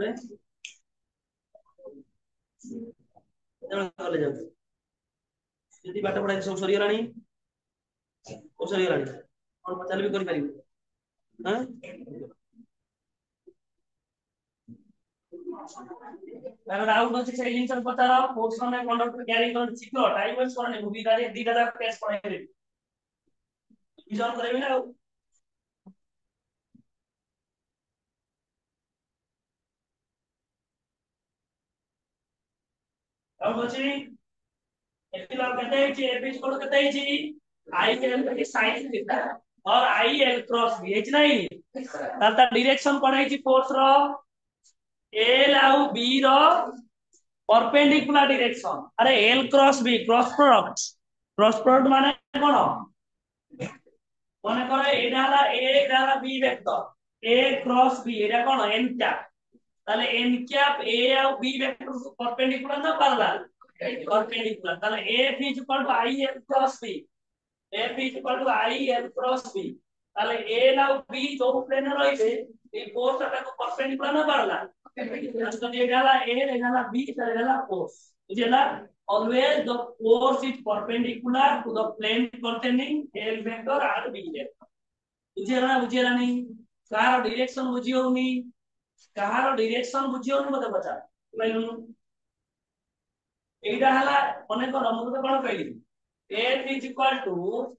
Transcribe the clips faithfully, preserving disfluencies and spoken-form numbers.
ଯଦି ପାଠ ପଢା ସବୁ ସରିଗଲାଣି ସବୁ ସରିଗଲାଣି କଣ ପଚାରିଲେ ବି କରିପାରିବେ ହଁ ତାର ଡାଉଟ ଅଛି ସେଇ ଜିନିଷ ପଚାର ପୋର୍ସନ କଣ୍ଡକ୍ଟର କ୍ୟାରି କରନ୍ତି ଶୀଘ୍ର ଟାଇମ ୱେଷ୍ଟ କରନି ମୁଁ ଦିଟା ଦିଟା ଯାକ କେସ୍ ପଢେଇଦେବି ବିଜନ କରିବି ନା ଆଉ ଡାଉଟ ଅଛି एपी लॉग कहते हैं कि एपी इक्वल कहते हैं जी आई एल की sin थीटा और I L cross B H नहीं तार ता डायरेक्शन कोन है जी फोर्स रो एल आउ बी रो परपेंडिकुलर डायरेक्शन अरे L cross B cross product cross product माने कोन মনে করে এটা হলো a এটা হলো b vector a cross b এটা কোন n ক্যাপ তাহলে n ক্যাপ a আর b ভেক্টর পারপেন্ডিকুলার না প্যারালাল perpendicular তাহলে f is equal to I L cross b f is equal to I L cross b তাহলে a আর b ଯୋଉ প্লেনে রইছে এই ফোর্সটাকে পারপেন্ডিকুলার না প্যারালাল যদি এটা হলো a এটা হলো b তাহলে এটা হলো ফোর্স বুঝলা always the force is perpendicular to the plane containing L vector and b vector ବୁଝିଲା ବୁଝିଲା ନାହିଁ କାହାର ଡାଇରେକ୍ସନ ବୁଝିଉନି କାହାର ଡାଇରେକ୍ସନ ବୁଝିଉନି ମତେ ପଚାର କହିଲୁ এইটা হলা মনে করো আমি তো কোন কইলি f is equal to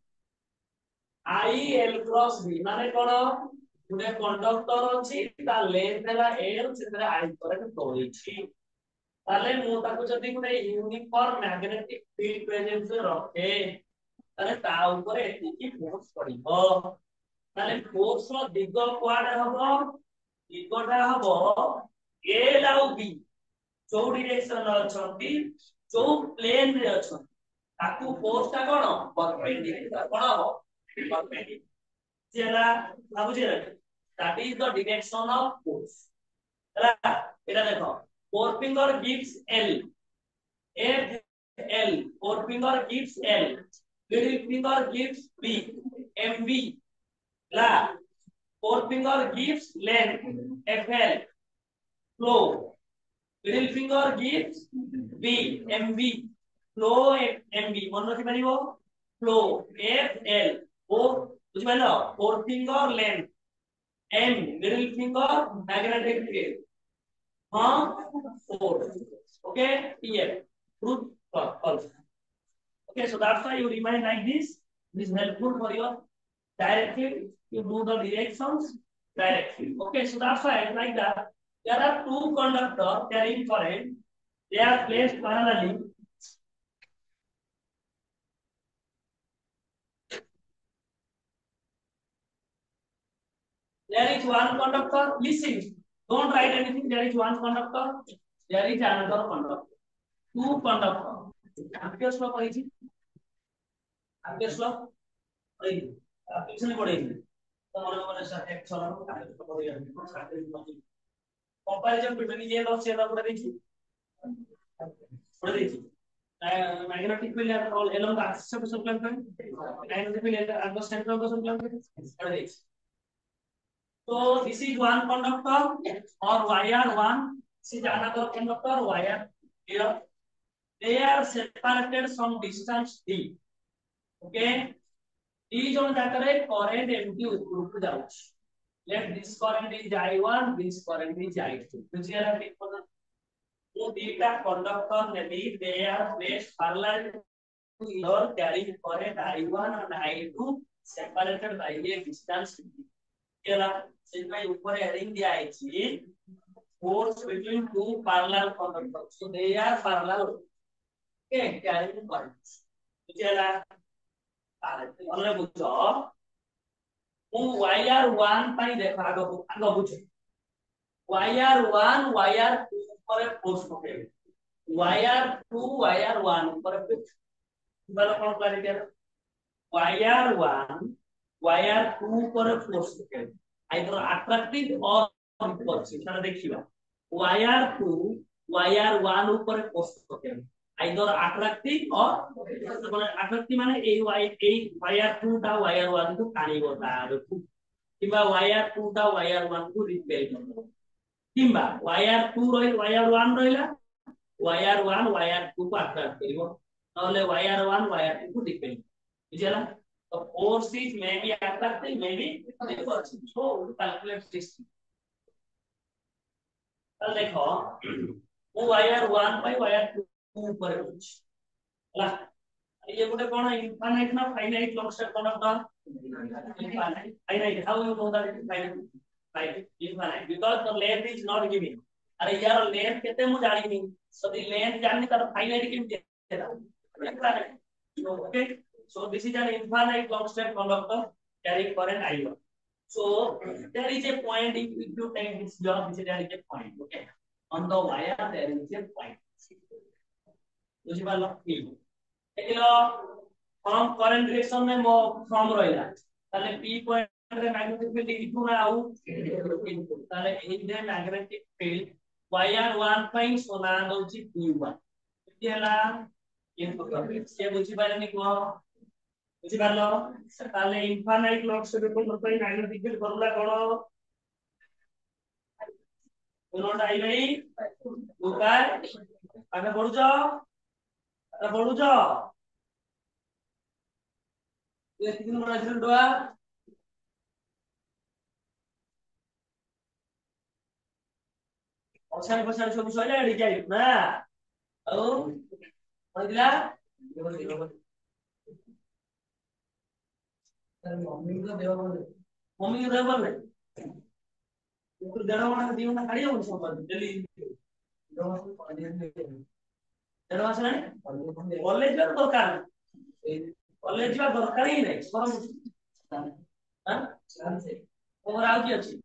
I L cross b মানে কোন গুটে কন্ডক্টর আছে তা লেন্থ হলা L সেটা I করে ধরিছি তাহলে মু তাকু যদি গুটে ইউনিফর্ম ম্যাগনেটিক ফিল্ড প্রেজেন্স রখে তাহলে তা উপরে এতিকি ফোর্স পড়িব তাহলে ফোর্স র দিগ কোয়াডে হবো দিগটা হবো L আর B जो डायरेक्शन अछंती जो प्लेन रे अछंती ताकू फोर्स ता कोन परपेंडिकुलर कोन हो परपेंडिकुलर जेला बुझिला that is the direction of force हला एटा देखो four finger gives L F L four finger gives L middle finger gives B M B ला four finger gives length F L flow middle finger gives B M B flow M B मन रखि परिबो flow F L ओ बुझि पालो four finger length M middle finger magnetic field हां force okay here truth or false okay so that's why you remind like this this is helpful for your directive you do the directions directly okay so that's why like that there are two conductors carrying current they are placed parallelly there is one conductor listen don't write anything there is one conductor there is another conductor two conductor Ampere's law कहि छी Ampere's law कहि पिछले पढ़े तो मन मन sir एक चलो Ampere's law पढ़िया कंपैरिजन बिटवीन ये लॉ से लॉ पढ़ देखी पढ़ देखी magnetic field are all along the axis of the supply point magnetic field at the center of the supply point पढ़ देखी so this is one conductor or wire one this is another conductor wire here they are separated some distance d okay d जोन जाकरे current एमटी ऊपर को जाउछ let this current is I one this current is I two बुझिया देखो वो दीटा conductor नेबी they are placed parallel to your carrying current I one and I two separated by a distance केला सेटा ऊपर हेडिंग दिया है जी force between two parallel conductors so they are parallel okay carrying current बुझिया अरे बुझो मु वायर one पाई देखा आगो आगो बुझो वायर one वायर two ऊपर फोर्स पके वायर two वायर one ऊपर फोर्स बाला कोन क्लैरिटी है वायर one वायर two ऊपर फोर्स पके आइदर अट्रैक्टिव और रिपल्सिव सेटा देखिबा वायर two वायर one ऊपर फोर्स पके either attractive or attractive माने ए वाई ए वायर two टा वायर one को टाणी होता है किबा वायर two टा वायर one को रिपेल करता কিংবা ওয়ার টু রইল ওয়ার ওয়ান রইলা ওয়ার ওয়ান ওয়ার টু को अट्रैक्ट करिवो নহলে ওয়ার ওয়ান ওয়ার टू को डिपेंड বুঝলা तो force is may be attracting may be repulsive so calculate this তাহলে দেখো ମୁଁ wire one by wire two ଉପରେ ଅଛି ହେଲା ये गोटे कोन इनफाइनाइट ना finite long step conductor infinite finite how you know that it finite finite infinite because the length is not given अरे यार लेंथ केते मु जानि नहीं सो द लेंथ जाननी तर फाइनाइट के देता infinite okay so this is an infinite long step conductor carrying current I one so there is a point if, if you take this job this is there is a point okay on the wire there is a point बुझि पालो ठीक देखिलो from current direction में मो from रहिला ताले p point रे magnetic field into ना आउ इनटू ताले इन रे magnetic field wire one point सोना दउची p वन किती हला इनटू करंट से बुझि पाले को बुझि पालो ताले infinite long step conductor magnetic field formula कोन कोन डाई भाई उपाय आगे बढ़ु जाओ आगे बढ़ु जाओ ये तीन बड़ा जरूर दो औषध पछाड़ सब सइला एडी जाई ना औ पहिला मम्मी को देव बोले मम्मी को देव बोले तो देढ़ घंटा दी घंटा खाड़ी हो सब डेली देढ़ मास नहीं कॉलेज में दरकार कॉलेज में दरकार ही नहीं परम हां और आउ की अछि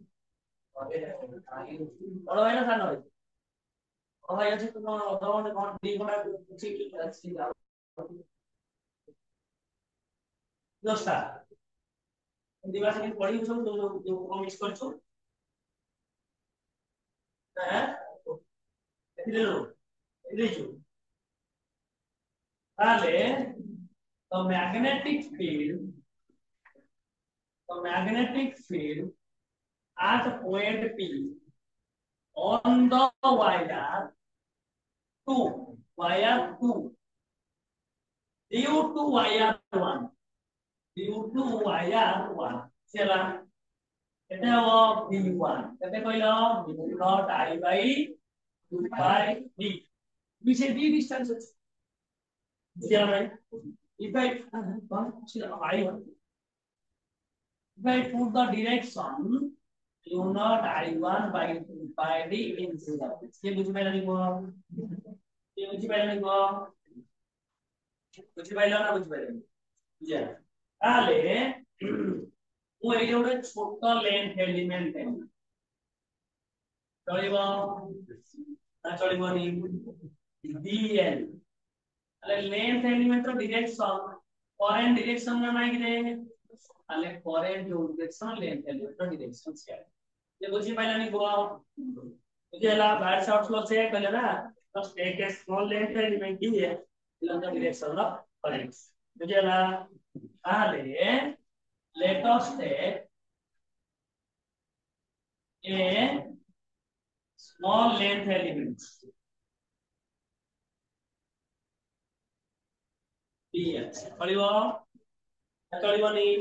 बड़ भाई ना सानो भाई ओ भाई अछि तुम अधघंटे कोन दी घंटा छी अछि दसटा दिवास के पढ़ी सब जो जो मिस करछु हैं एथिले रो एथिले छु ताले the magnetic field the magnetic field at point P on the wire two wire two due to wire one due to wire one चला এটা হলো v one কত কইলো v not I by two by d বিশে d distance আছে বুঝা ভাই if I I if I put the direction u not I one by two by d in zero ये बुझ पाइला निको ये बुझ पाइला निको बुझ पाइला ना बुझ पाइला बुझा তাহলে ও এই যে একটা ছোট লেন্থ এলিমেন্ট है চলিবো না চলিবো নি dl তাহলে লেন্থ এলিমেন্ট র ডাইরেকশন কারেন্ট ডাইরেকশন না নাই রে তাহলে কারেন্ট जो डायरेक्शन लेंथ एलिमेंट র डायरेक्शन शेयर ये बुझी पाइला नी गो बुझेला बाहर शॉर्ट लो से कहले ना तो take a small length element दी है in the direction of current बुझेला ताहले let us take a small length element ds चलिबो चलिबो नी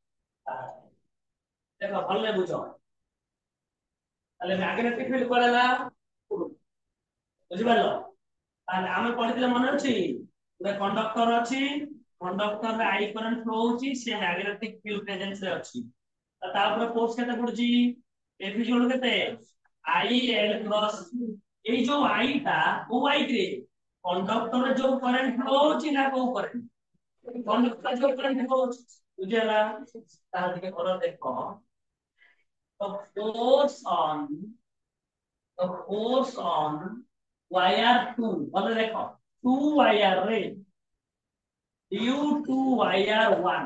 देखो भले बुझो তাহলে ম্যাগনেটিক ফিল্ড করেলা বুঝি পারলো তাহলে আমি পড়িলে মনে আছে ଗୋଟେ কন্ডক্টর ଅଛି कंडक्टर रे आई करंट फ्लो होची से मैग्नेटिक फील्ड प्रेजेंस रे अछि ता ऊपर फोर्स केते पड़ची एफ इक्वल केते आई एल क्रॉस ए जो आई ता ओ आई रे कंडक्टर रे जो करंट फ्लो होची ना को करंट कंडक्टर जो करंट फ्लो होची बुझेला ता दिके करो देखो तो फोर्स ऑन तो फोर्स ऑन वायर टू बोले देखो टू वायर रे due to wire one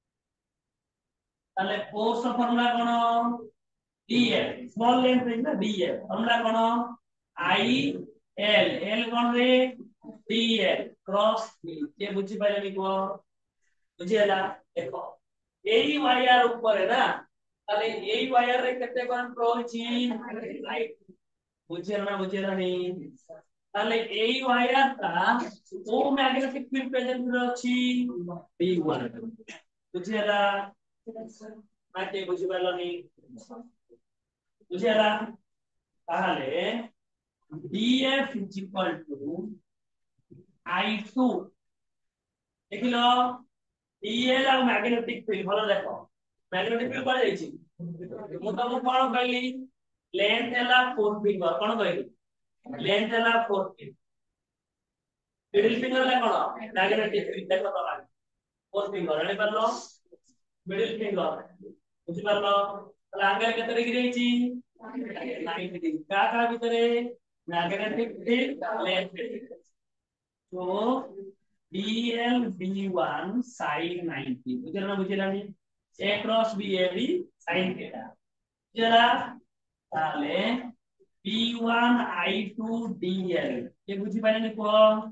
তাহলে फोर्स फॉर्मूला कोन dl स्मॉल लेंथ है ना dl फॉर्मूला कोन I L L कोन रे dl क्रॉस ये बुझी पाइले नी को बुझियाला देखो एई वायर ऊपर है ना তাহলে এই वायर रे केते करंट फ्लो होची राइट বুঝছেন না বুঝছেন না নি তাহলে এই ওয়্যারটা ও ম্যাগনেটিক ফিল্ড প্রেজেন্ট হচ্ছে বি ওয়ান বুঝছেন নাকি বুঝি পারলনি বুঝছেন তাহলে dF is equal to I two দেখিলো ডিএল আর ম্যাগনেটিক ফিল্ড ভালো দেখো ম্যাগনেটিক ফিল্ড কোন যাইছি মোটামুটি কোন কইলি লেন্থ ହେଲା four ফিঙ্গার কোন কইলি লেন্থ ହେଲା four ফিঙ্গার মিডল ফিঙ্গার ହେଲା কোন ম্যাগনেটিক ফিল্ড দেখো তো four ফিঙ্গার জানি পারলো মিডল ফিঙ্গার বুঝি পারলো তাহলে আগে কেতে ডিগ্রি ହେଇଛି ninety ডিগ্রি কা কা ভিতরে ম্যাগনেটিক ফিল্ড লেন্থ তো dl B one sin ninety বুঝলেন না বুঝলেন a cross b a b sin theta বুঝলা তাহলে B one I two dl কে বুঝি পাইলেন কো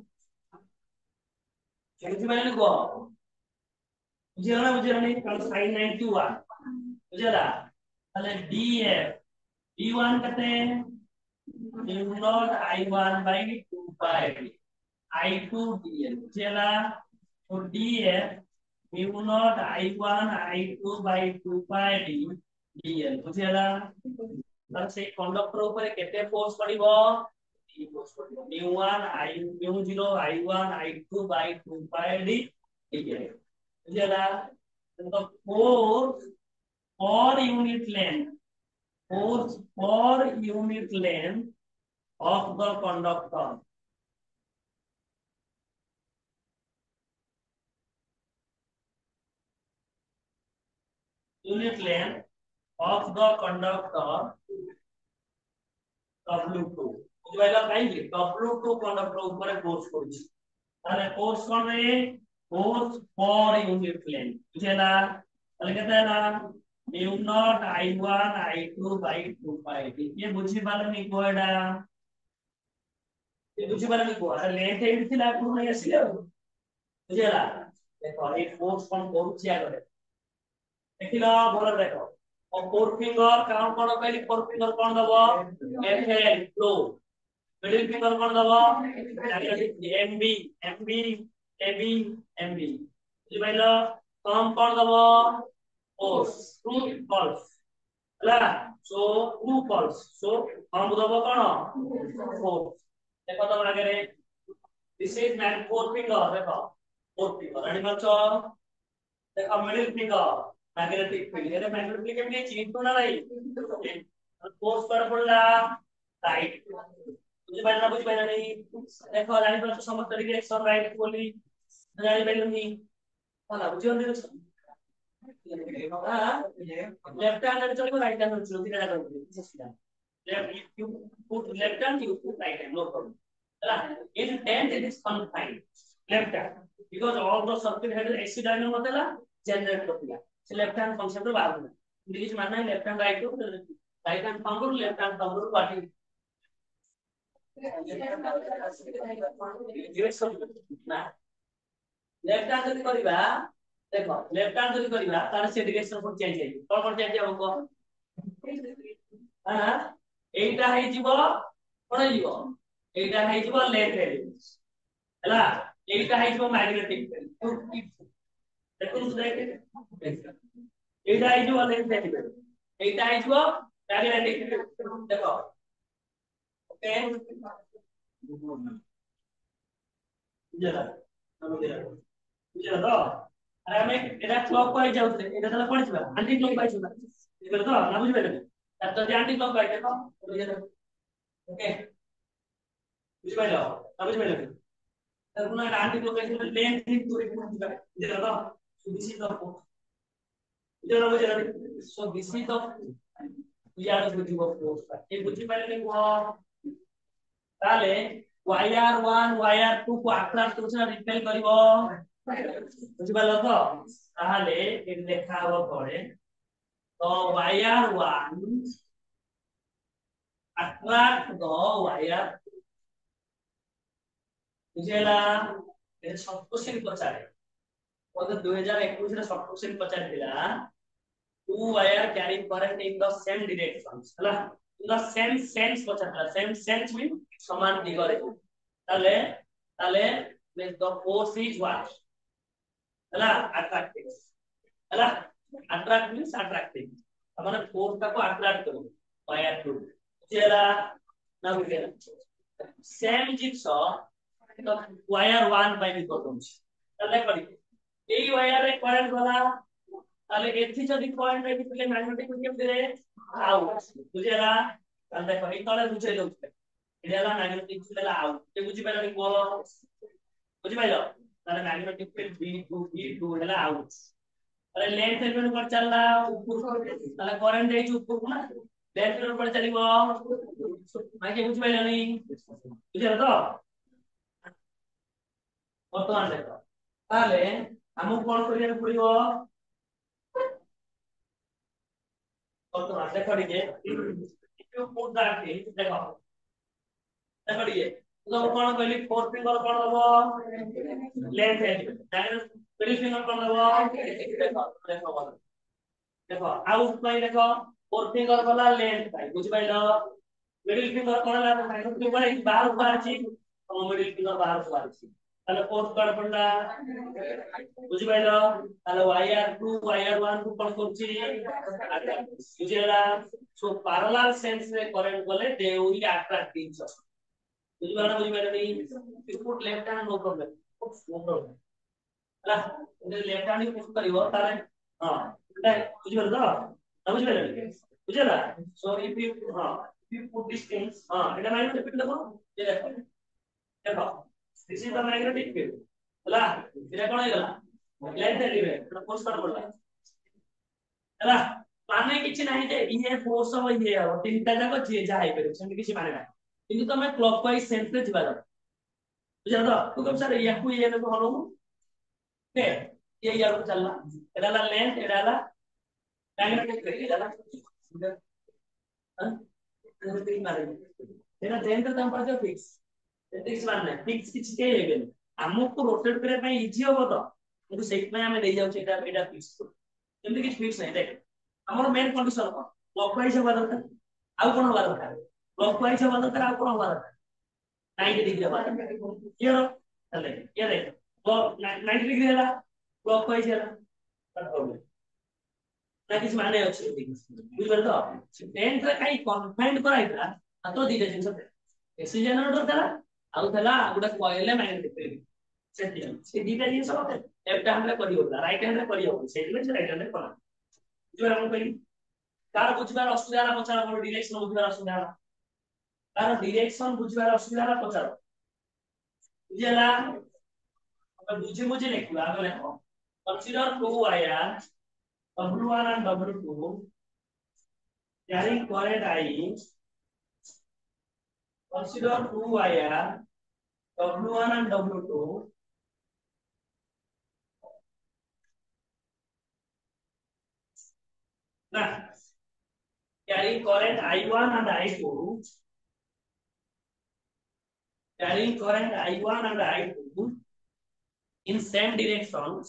কে বুঝি পাইলেন কো বুঝলেন না বুঝলেন কারণ sin ninety-one বুঝলা তাহলে ডিএফ বি ওয়ান কত mu naught i one by two pi I two dl বুঝলা তো df mu naught i one i two by two pi d dl বুঝলা তাহলে সেই কন্ডাক্টর উপরে কেতে ফোর্স পড়িব এই ফোর্স পড়িব mu one i mu zero i one i two by two pi d dl বুঝলা তো force per unit length force per unit length of the conductor unit length of the conductor W two বুঝাইলা কাইলি W two conductor উপরে force করছি তাহলে force কোন রে force per unit length বুঝাইলা তাহলে কত হলো mu naught i one i two by two pi ये বুঝি পারলেন কোডা ये বুঝি পারলেন কো আর লেন্থ এইট ছিল পুরো হয়ে গেছিল বুঝলা দেখো এই ফোর্স কোন করছি আগে দেখিলা বলে দেখো और फोर फिंगर काउंट करो पहले फोर फिंगर कौन दबो F L flow middle finger कौन दबो M B M B A B M B बुझि पाइलो कम कौन दबो फोर्स ट्रू फॉल्स हला सो ट्रू फॉल्स सो कम दबो कौन फोर्स देखो तो आगे रे this is man fore finger देखो फोर फिंगर रेडी करछो देखो मिडिल फिंगर मैग्नेटिक फील्ड ये मैग्नेटिक फील्ड के चेंज तो ना रही फोर्स पर पड़ला राइट मुझे पहले ना कुछ पहले नहीं देखो राइट पर समझ तरीके एक्शन राइट बोली राइट पहले नहीं हां बुझे होने हां लेफ्ट हैंड चलो राइट हैंड चलो तीन जगह left you put left hand you put right hand no problem है in tenth it is confined left hand because all the circuit head AC dynamo होता जनरेट करतिया लेफ्ट हैंड फंक्शन तो बाहर में इंग्लिश मानना है left hand right to right hand thumb to left hand thumb to what is direction ना left hand যদি করিবা দেখো लेफ्ट हैंड যদি করিবা তাহলে সে ডাইরেকশন কোন চেঞ্জ হইবে কোন কোন চেঞ্জ হবে হ্যাঁ এইটা হই যাব কোন হই যাব এইটা হই যাব লেফট হ্যান্ড হলা এইটা হই যাব ম্যাগনেটিক দেখুন দেখে এইটা আইছো লেফট হ্যান্ড এইটা আইছো ম্যাগনেটিক দেখো ওকে বুঝলা বুঝলা বুঝলা তো আর আমি এটা ক্লকওয়াইজ যাচ্ছে এটা তাহলে কোন ছিল অ্যান্টি ক্লকওয়াইজ ছিল বুঝলা তো না বুঝবে না তার তো অ্যান্টি ক্লকওয়াইজ দেখো বুঝলা ওকে বুঝবে না না বুঝবে না তার কোন অ্যান্টি ক্লকওয়াইজ লেন্থ ঠিক করে বুঝলা তো দিস ইজ দ্য বুঝলা বুঝলা so this is the we are the building of force এই বুঝি পারলে কো তাহলে ওয়ার one ওয়ার two কো আক্রান্ত করছে রিপেল করিব বুঝি পারলো তো তাহলে এর লেখা হবে পরে তো wire one attract the wire বুঝলা এর শর্ট কোশ্চেন পচারে ওদের দুই হাজার একুশ এর শর্ট কোশ্চেন পচারে দিলা two wire carrying current in the same directions ହେଲା in the same sense ପଚାରିଲା same sense mean ସମାନ ଦିଗରେ ତାହେଲେ ତାହେଲେ the force is what ହେଲା attracting ହେଲା attract means attracting ଆମର force ଟାକୁ attract କରିବ wire two ବୁଝିଲା ନା ବୁଝିଲା same ଜିନିଷ ତ wire one ପାଇଁ ବି କରୁଛି ତାହେଲେ କରି ଏଇ wire ରେ current ଗଲା তাহলে এথি যদি পয়েন্ট রে দিলে ম্যাগনেটিক ফিল্ড দিলে আউট বুঝিলা তাহলে দেখো এই তলে বুঝাই দউছে এটা হলো ম্যাগনেটিক ফিল্ড হলো আউট কে বুঝি পাইলো নি বল বুঝি পাইলো তাহলে magnetic field B two B two হলো আউট তাহলে লেন্থ এলিমেন্ট কোন চাললা উপর তাহলে কারেন্ট যাইছে উপর না লেন্থ এলিমেন্ট কোন চালিব মাইকে বুঝি পাইলো নি বুঝিলা তো বর্তমান দেখো তাহলে আমু কোন করিয়া পড়িব বর্তমান দেখো দিকে একটু পুট দাঁড়িয়ে দেখো দেখো দিকে তো কোন কইলি ফোর ফিঙ্গার কোন হবো লেন্থ এলিমেন্ট তাহলে মিডল ফিঙ্গার কোন হবো দেখো দেখো বলো দেখো আউট পাই দেখো ফোর ফিঙ্গার वाला লেন্থ পাই বুঝি পাইলো মিডল ফিঙ্গার কোন হলো মাইনাস টু বাই বাহার বাড়ছি তো মিডল ফিঙ্গার বাহার বাড়ছি তাহলে ফোর্থ কার্ড কোনটা বুঝি পাইলো তাহলে ওয়াইআর টু ওয়াইআর ওয়ান কু কোন করছি বুঝিলা সো প্যারালাল সেন্স রে কারেন্ট বলে they will attract each other বুঝি পাইলো বুঝি পাইলো নি put left hand no problem no problem ହେଲା যদি লেফট হ্যান্ড পুশ করিব তাহলে হ্যাঁ এটা বুঝি পাইলো তো না বুঝি পাইলো বুঝিলা সো ইফ ইউ হ্যাঁ if you put this things হ্যাঁ এটা মাইনাস রিপিট দেখো এই দেখো দেখো this is the magnetic field ହେଲା এটা কোন হই গলা লেন্থ এলিমেন্ট এটা ফোর্স কত পড়লা ହେଲା মানে কিছু নাই যে ইয়ে ফোর্স হই ইয়ে হবো তিনটা জায়গা যে যা হই পারে সেমনি কিছু মানে না কিন্তু তুমি ক্লকওয়াইজ সেন্স রে ଯିବା দরকার বুঝলা তো তো কম স্যার ইয়াকু ইয়ে নে হলো ওকে ये यार को चलना এটা la length এটা la magnetic field এটা la हां magnetic मारे এটা length তো हम पास फिक्स फिक्स मानना फिक्स किछ के लेबे ଆମକୁ ରୋଟେଟ କରିବା ପାଇଁ ଇଜି ହବ ତ କିନ୍ତୁ ସେଇଥିପାଇଁ ଆମେ ନେଇ ଯାଉଛେ ଏଟା ଏଟା ଫିକ୍ସ ଯେମିତି କିଛି ଫିକ୍ସ ନାହିଁ ଦେଖ ଆମର ମେନ୍ କଣ୍ଡିସନ କଣ କ୍ଲକୱାଇଜ ହବା ଦରକାର ଆଉ କଣ ହବା ଦରକାର କ୍ଲକୱାଇଜ ହବା ଦରକାର ଆଉ କଣ ହବା ଦରକାର नाइंटी डिग्री हवा दरकार क्लियर चले ये देख तो नाइंटी डिग्री ହେଲା क्लकवाइज ହେଲା प्रॉब्लम ନା କିଛି ମାନେ ଅଛି ବୁଝିପାରିଲ ତ ଲେନ୍ଥ ରେ କାଇ କନଫାଇନ୍ଡ କରାଇଥିଲା ତ ଦିଟା ଜିନିଷ ଏସି ଜେନେରେଟର ଥିଲା ଆଉ ଥିଲା ଗୋଟେ କଏଲ ମ୍ୟାଗ୍ନେଟିକ ଫିଲ୍ଡ ସେଠି ସେ ଦିଟା ଜିନିଷ ମତେ ଲେଫ୍ଟ ହ୍ୟାଣ୍ଡ ରେ କରିବ ରାଇଟ ହ୍ୟାଣ୍ଡ ରେ କରିବ ସେଇଥିପାଇଁ ସେ ରାଇଟ ହ୍ୟାଣ୍ଡ ରେ କଲା ବୁଝିପାରିଲ ମୁଁ କହିଲି ତାର ବୁଝିବାର ଅସୁବିଧା ହେଲା ପଚାର ମୋର ଡିରେକ୍ସନ ବୁଝିବାର ଅସୁବିଧା ହେଲା ତାର ଡିରେକ୍ସନ ବୁଝିବାର ଅସୁବିଧା ହେଲା ପଚାର ବୁଝିଲା बुझे मुझे लिखवा आगे लिखो consider two wire W one and W two carrying current I consider two wire W one and W two ना carrying current I one and I two carrying current I one and I two in same directions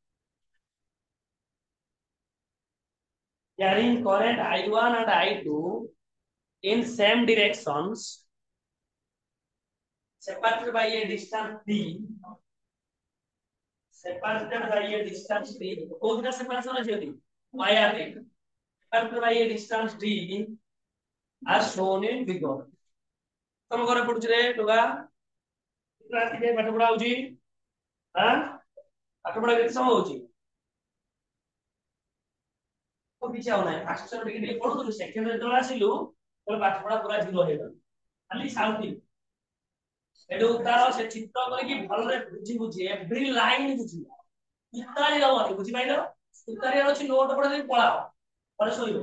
carrying current I one and I two in same directions separated by a distance d separated by a distance d कोई का separation है जी wire रे separated by a distance d as shown in figure तुम घरे पढुछ रे toga राति के पाठ पढा होची हां पाठ पढा केते समय होची को पीछे आउ नाही फास्ट टिके टिके पढु सेकंड रे तोला आसिलु तो पाठ पढा पूरा जीरो हे गल खाली साउंडिंग एडो तार से चित्र करी कि भल रे बुझी बुझी एवरी लाइन बुझी उतारी जाव बुझी पाइलो उतारी अछि नोट पढा दे पळाओ पर सोइबो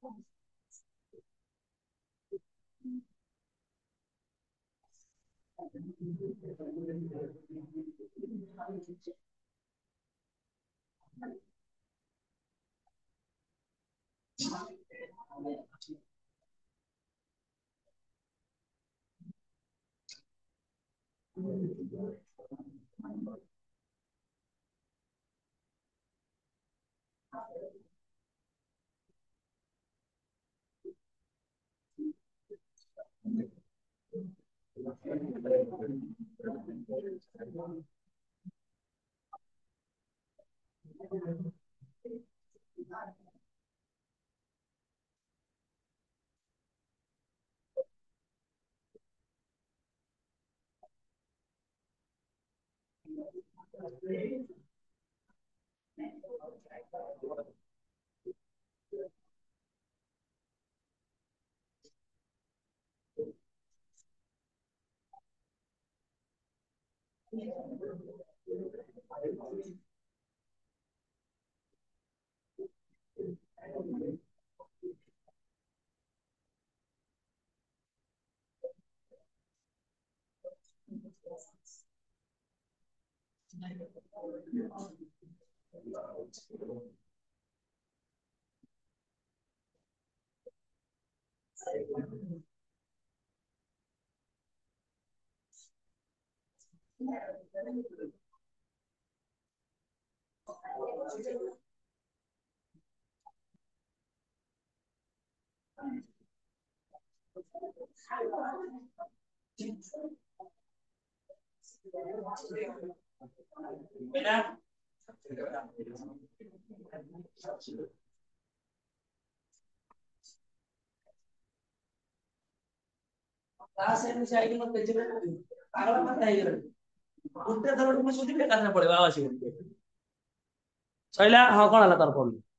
Mira, clase में से आएगी मत बेचे में अगला मत आएगी उठते थोड़ा तुम सोची पे करना पड़ेगा आवाज ही सैला हाँ कौन आला तार फोन